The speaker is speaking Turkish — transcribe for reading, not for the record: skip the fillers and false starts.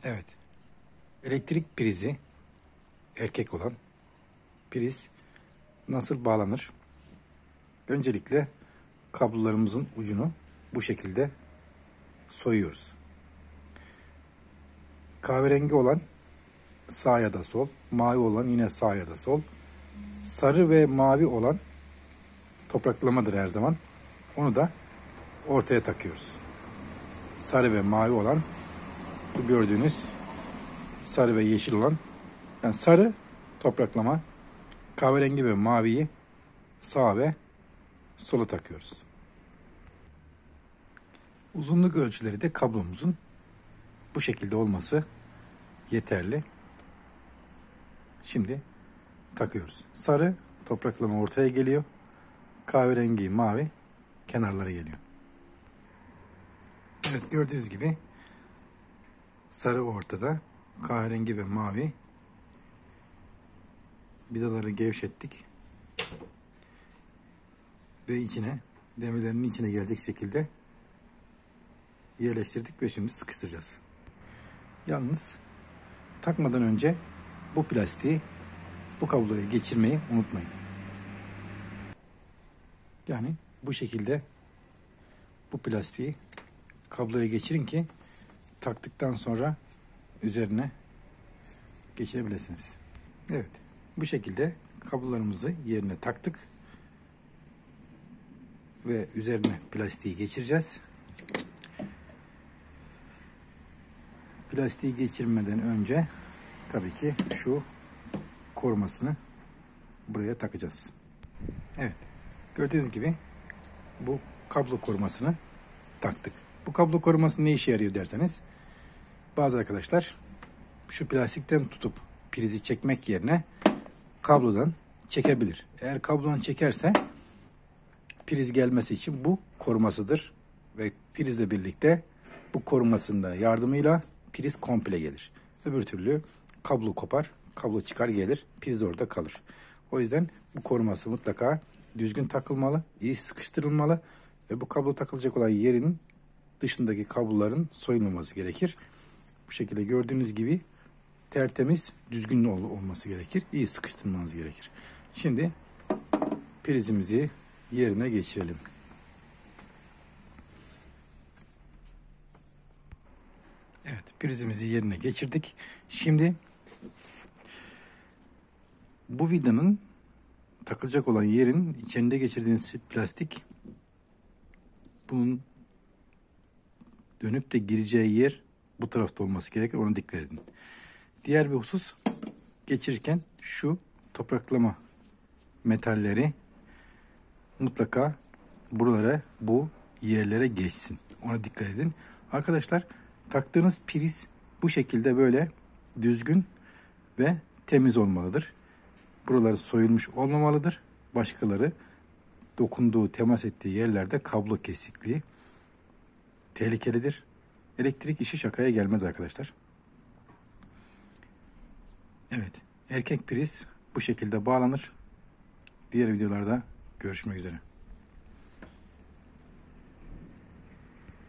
Evet. Elektrik prizi, erkek olan priz nasıl bağlanır? Öncelikle kablolarımızın ucunu bu şekilde soyuyoruz. Kahverengi olan sağ ya da sol, mavi olan yine sağ ya da sol, sarı ve mavi olan topraklamadır her zaman. Onu da ortaya takıyoruz. Sarı ve mavi olan, bu gördüğünüz sarı ve yeşil olan, yani sarı topraklama, kahverengi ve maviyi sağa ve sola takıyoruz. Uzunluk ölçüleri de kablomuzun bu şekilde olması yeterli. Şimdi takıyoruz. Sarı topraklama ortaya geliyor. Kahverengi, mavi kenarlara geliyor. Evet, gördüğünüz gibi sarı ortada, kahverengi ve mavi. Vidaları gevşettik ve içine, demirlerin içine gelecek şekilde yerleştirdik ve şimdi sıkıştıracağız. Yalnız takmadan önce bu plastiği bu kabloya geçirmeyi unutmayın. Yani bu şekilde bu plastiği kabloya geçirin ki taktıktan sonra üzerine geçirebilirsiniz. Evet, bu şekilde kablolarımızı yerine taktık ve üzerine plastiği geçireceğiz. Plastiği geçirmeden önce tabii ki şu korumasını buraya takacağız. Evet, gördüğünüz gibi bu kablo korumasını taktık. Bu kablo koruması ne işe yarıyor derseniz, bazı arkadaşlar şu plastikten tutup prizi çekmek yerine kablodan çekebilir. Eğer kablodan çekerse priz gelmesi için bu korumasıdır ve prizle birlikte bu korumasında yardımıyla priz komple gelir. Öbür türlü kablo kopar, kablo çıkar gelir, priz orada kalır. O yüzden bu koruması mutlaka düzgün takılmalı, iyi sıkıştırılmalı ve bu kablo takılacak olan yerin dışındaki kabloların soyulmaması gerekir. Bu şekilde gördüğünüz gibi tertemiz, düzgün olması gerekir. İyi sıkıştırmanız gerekir. Şimdi prizimizi yerine geçirelim. Evet, prizimizi yerine geçirdik. Şimdi bu vidanın takılacak olan yerin içinde geçirdiğiniz plastik, bunun dönüp de gireceği yer bu tarafta olması gerekir. Ona dikkat edin. Diğer bir husus, geçirirken şu topraklama metalleri mutlaka buralara, bu yerlere geçsin. Ona dikkat edin. Arkadaşlar, taktığınız priz bu şekilde böyle düzgün ve temiz olmalıdır. Buraları soyulmuş olmamalıdır. Başkaları dokunduğu, temas ettiği yerlerde kablo kesikliği tehlikelidir. Elektrik işi şakaya gelmez arkadaşlar. Evet, erkek priz bu şekilde bağlanır. Diğer videolarda görüşmek üzere.